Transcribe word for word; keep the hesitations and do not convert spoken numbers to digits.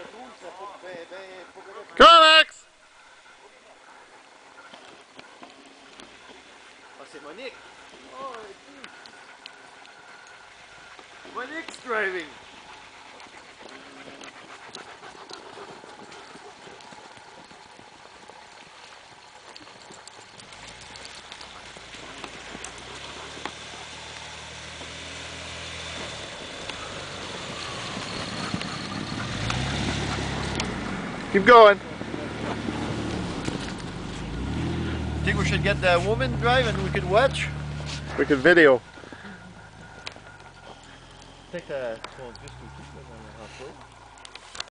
Comics! Oh, c'est Monique. Oh, Monique's driving. Keep going. Think we should get the woman drive and we could watch? We could video. Peut-être euh, qu'on puisse tout de suite là, dans le renfort.